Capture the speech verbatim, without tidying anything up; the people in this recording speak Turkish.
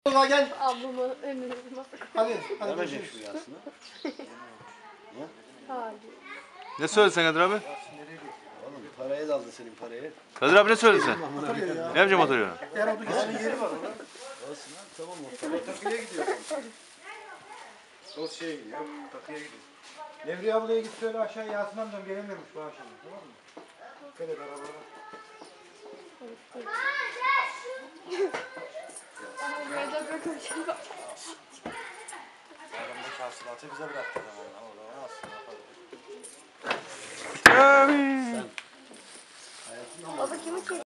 Ulan gel. Ablama önüne Hadi. Hadi Demeyecek görüşürüz. şu aslında. Hadi. Ne söyledin sen Kadir abi? Oğlum parayı da aldı senin parayı. Kadir abi ne söyledin sen? Oturuyor ya. Ne yapacağım oturuyor? Yer oldu Onun geçsin. yeri var orada. Olsun lan tamam ortada. Takıya gidiyor. Sos şeye gidiyor. Takıya gidiyor. Nevriye ablaya git söyle aşağı Yasin amcam gelemiyormuş bu akşam. Tamam mı? Dikkat et arabalara. Burada bırakmışım. Adamdaki hasılatı bize bıraktı zamanla. Orada nasıl yapalım? Abi. Baba kimi çekiyor?